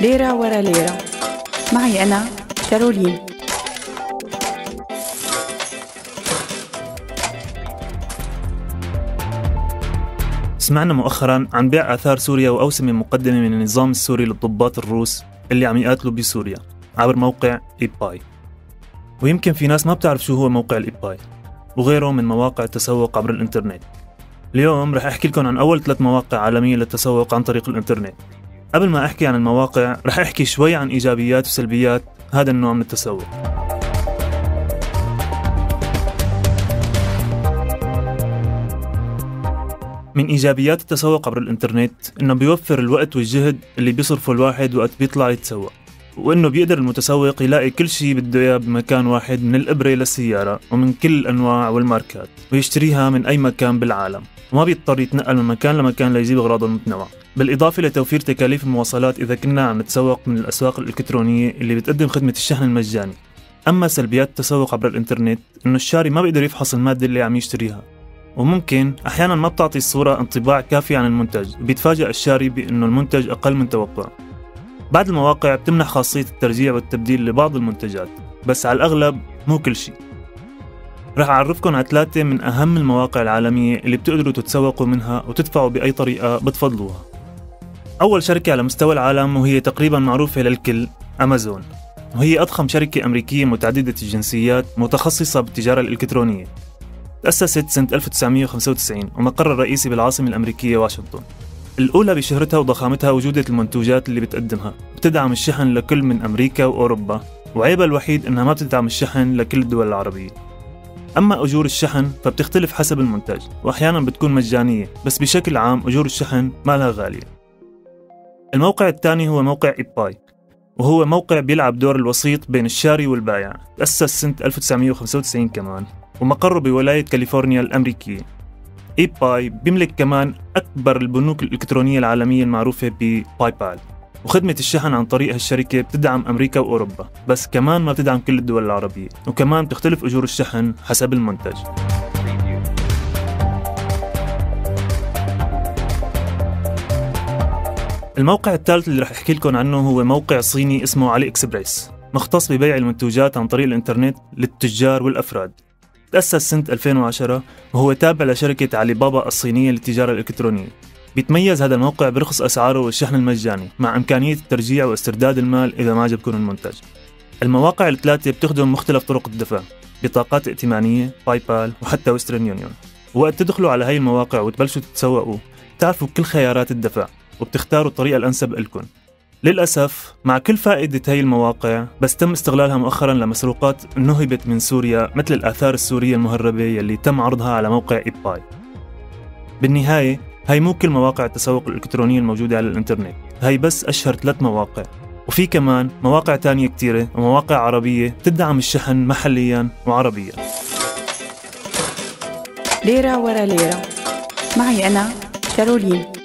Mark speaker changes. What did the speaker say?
Speaker 1: ليرة ورا ليرة. معي أنا كارولين.
Speaker 2: سمعنا مؤخراً عن بيع آثار سوريا وأوسمة مقدمة من النظام السوري للضباط الروس اللي عم يقاتلوا بسوريا عبر موقع إيباي. ويمكن في ناس ما بتعرف شو هو موقع الإيباي وغيره من مواقع التسوق عبر الإنترنت. اليوم رح أحكي لكم عن أول 3 مواقع عالمية للتسوق عن طريق الإنترنت. قبل ما أحكي عن المواقع رح أحكي شوي عن إيجابيات وسلبيات هذا النوع من التسوق. من إيجابيات التسوق عبر الإنترنت إنه بيوفر الوقت والجهد اللي بيصرفه الواحد وقت بيطلع يتسوق، وإنه بيقدر المتسوق يلاقي كل شيء بده إياه بمكان واحد، من الإبرة للسيارة ومن كل الأنواع والماركات، ويشتريها من أي مكان بالعالم، وما بيضطر يتنقل من مكان لمكان ليجيب أغراضه المتنوعة. بالإضافة لتوفير تكاليف المواصلات إذا كنا عم نتسوق من الأسواق الإلكترونية اللي بتقدم خدمة الشحن المجاني. أما سلبيات التسوق عبر الإنترنت إنه الشاري ما بيقدر يفحص المادة اللي عم يشتريها، وممكن أحياناً ما بتعطي الصورة انطباع كافي عن المنتج، وبيتفاجأ الشاري بأنه المنتج أقل من توقعه. بعض المواقع بتمنح خاصية الترجيع والتبديل لبعض المنتجات، بس على الأغلب مو كل شيء. رح أعرفكم على 3 من أهم المواقع العالمية اللي بتقدروا تتسوقوا منها وتدفعوا بأي طريقة بتفضلوها. أول شركة على مستوى العالم وهي تقريباً معروفة للكل، أمازون، وهي أضخم شركة أمريكية متعددة الجنسيات متخصصة بالتجارة الإلكترونية. تأسست سنة 1995 ومقرها الرئيسي بالعاصمة الأمريكية واشنطن. الأولى بشهرتها وضخامتها وجودة المنتوجات اللي بتقدمها، بتدعم الشحن لكل من أمريكا وأوروبا، وعيبها الوحيد إنها ما بتدعم الشحن لكل الدول العربية. أما أجور الشحن فبتختلف حسب المنتج، وأحيانا بتكون مجانية، بس بشكل عام أجور الشحن ما لها غالية. الموقع الثاني هو موقع إيباي، وهو موقع بيلعب دور الوسيط بين الشاري والبائع. تأسس سنة 1995 كمان، ومقره بولاية كاليفورنيا الأمريكية. إيباي بيملك كمان أكبر البنوك الإلكترونية العالمية المعروفة بباي بال، وخدمة الشحن عن طريق هالشركة بتدعم أمريكا وأوروبا، بس كمان ما بتدعم كل الدول العربية، وكمان بتختلف أجور الشحن حسب المنتج. الموقع الثالث اللي رح أحكي لكم عنه هو موقع صيني اسمه علي إكسبريس، مختص ببيع المنتوجات عن طريق الإنترنت للتجار والأفراد. تأسس سنة 2010 وهو تابع لشركة علي بابا الصينية للتجارة الإلكترونية. بيتميز هذا الموقع برخص أسعاره والشحن المجاني، مع إمكانية الترجيع واسترداد المال إذا ما عجبكم المنتج. المواقع ال3 بتخدم مختلف طرق الدفع، بطاقات ائتمانية، باي بال، وحتى ويسترن يونيون. وقت تدخلوا على هاي المواقع وتبلشوا تتسوقوا بتعرفوا كل خيارات الدفع وبتختاروا الطريقة الأنسب لكم. للأسف مع كل فائدة هاي المواقع بس تم استغلالها مؤخراً لمسروقات نهبت من سوريا، مثل الآثار السورية المهربة يلي تم عرضها على موقع إيباي. بالنهاية هاي مو كل مواقع التسوق الإلكترونية الموجودة على الإنترنت، هاي بس أشهر 3 مواقع، وفي كمان مواقع تانية كتيرة ومواقع عربية تدعم الشحن محلياً وعربياً.
Speaker 1: ليرة ورا ليرة. معي أنا كارولين.